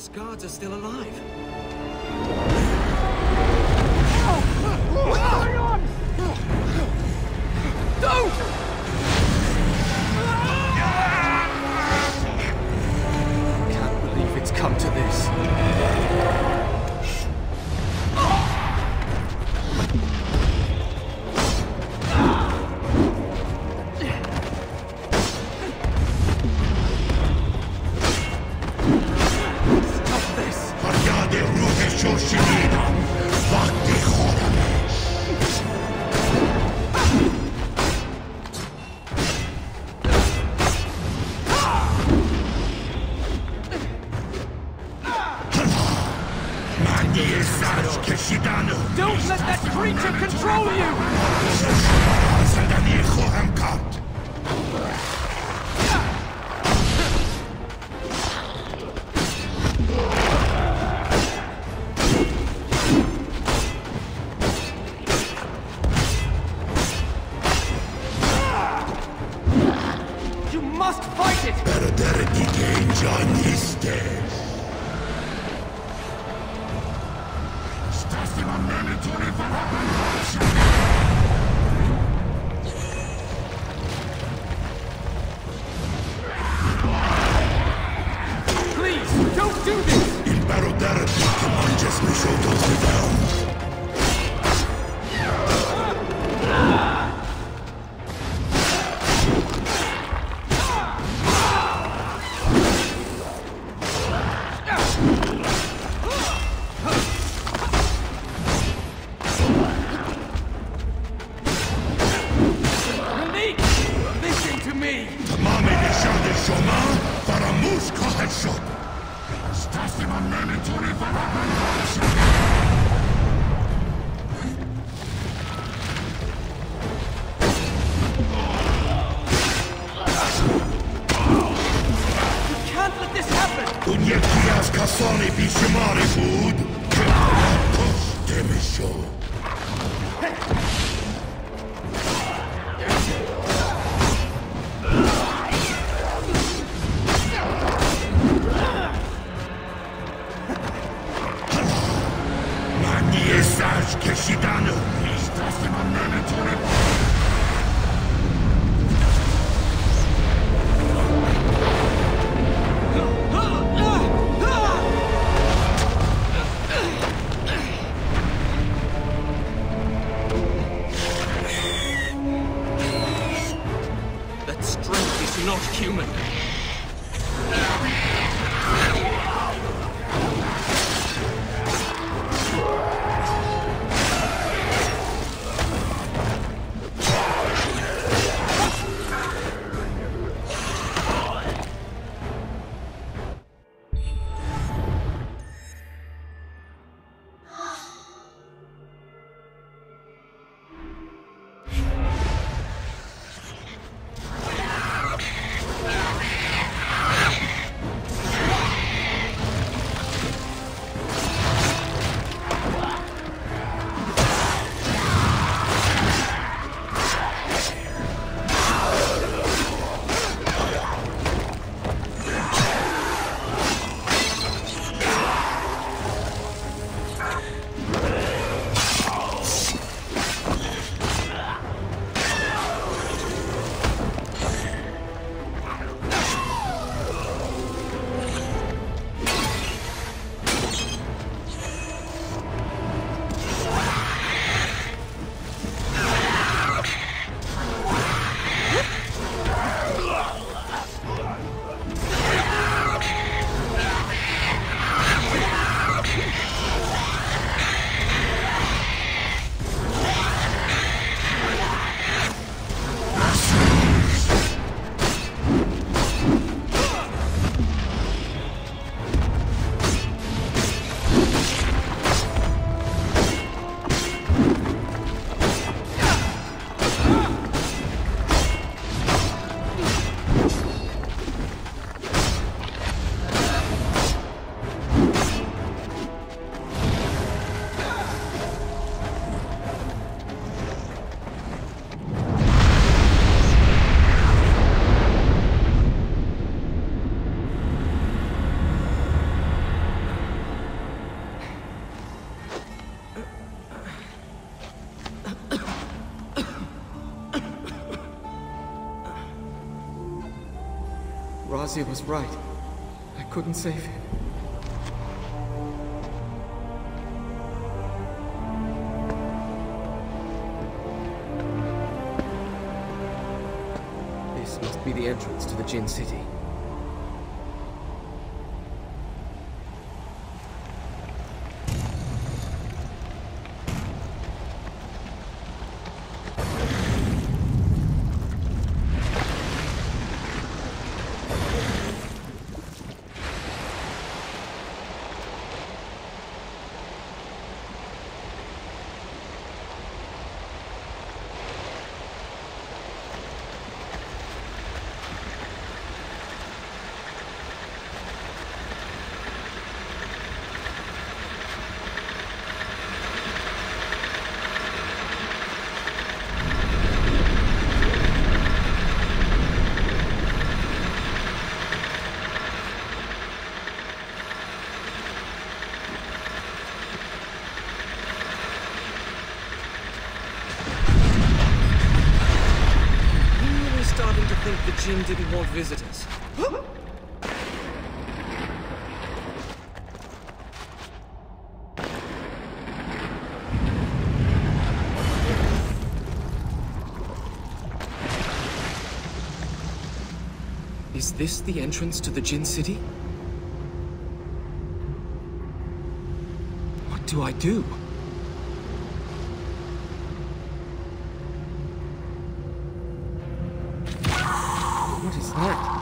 guards are still alive. What's going on? Don't! Can't believe it's come to this. Don't let that creature control you! You must fight it! Please, don't do this! Listen to me! You can't let this happen! That strength is not human. Wazir was right. I couldn't save him. This must be the entrance to the Jinn City. The Jinn didn't want visitors. Is this the entrance to the Jinn City? What do I do? What is that?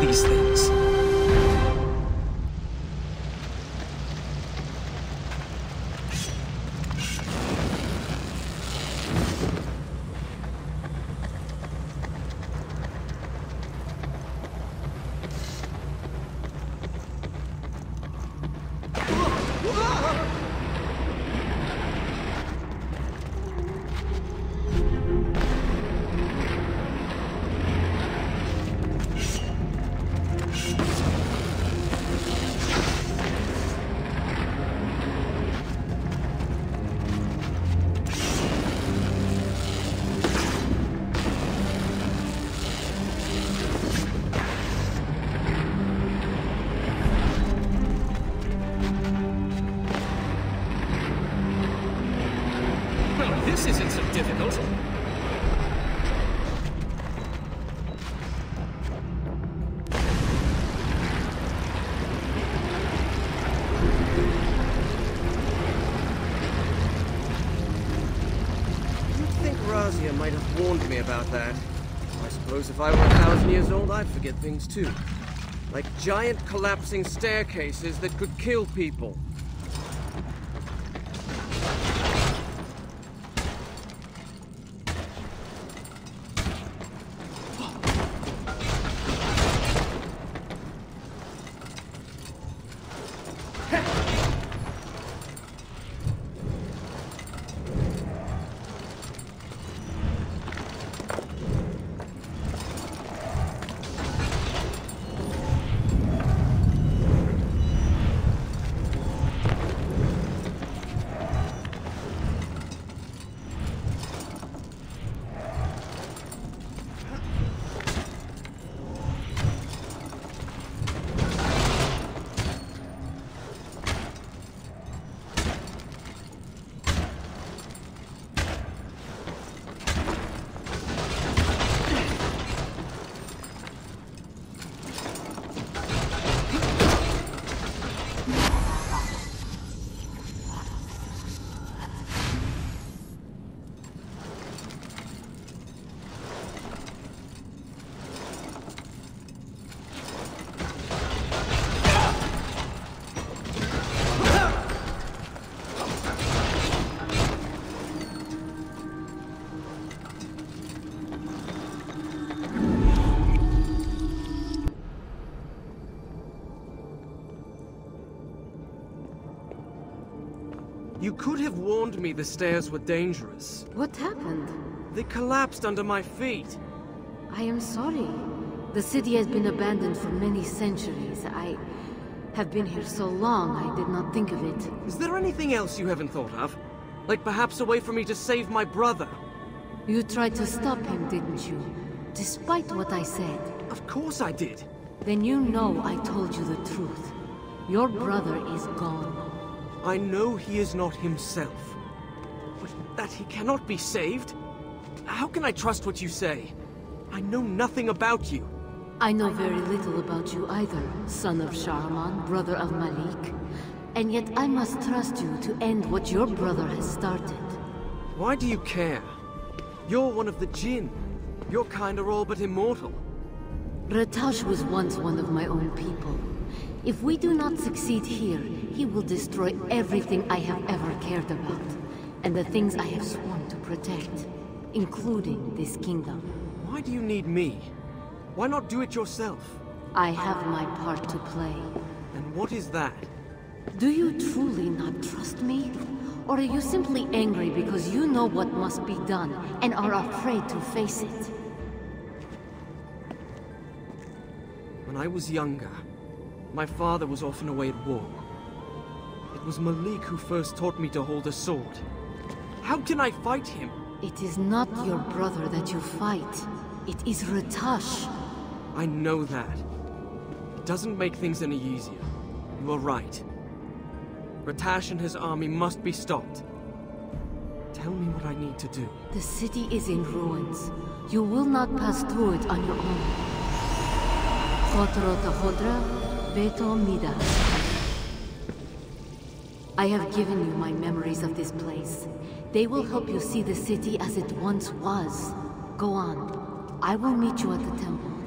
these things? This isn't so difficult. You'd think Razia might have warned me about that. I suppose if I were 1,000 years old, I'd forget things too. Like giant collapsing staircases that could kill people. You could have warned me the stairs were dangerous. What happened? They collapsed under my feet. I am sorry. The city has been abandoned for many centuries. I have been here so long, I did not think of it. Is there anything else you haven't thought of? Like perhaps a way for me to save my brother? You tried to stop him, didn't you? Despite what I said. Of course I did. Then you know I told you the truth. Your brother is gone. I know he is not himself. But that he cannot be saved? How can I trust what you say? I know nothing about you. I know very little about you either, son of Shahraman, brother of Malik. And yet I must trust you to end what your brother has started. Why do you care? You're one of the Jinn. Your kind are all but immortal. Ratash was once one of my own people. If we do not succeed here, he will destroy everything I have ever cared about, and the things I have sworn to protect, including this kingdom. Why do you need me? Why not do it yourself? I have my part to play. And what is that? Do you truly not trust me? Or are you simply angry because you know what must be done and are afraid to face it? When I was younger, my father was often away at war. It was Malik who first taught me to hold a sword. How can I fight him? It is not your brother that you fight. It is Ratash. I know that. It doesn't make things any easier. You are right. Ratash and his army must be stopped. Tell me what I need to do. The city is in ruins. You will not pass through it on your own. I have given you my memories of this place. They will help you see the city as it once was. Go on. I will meet you at the temple.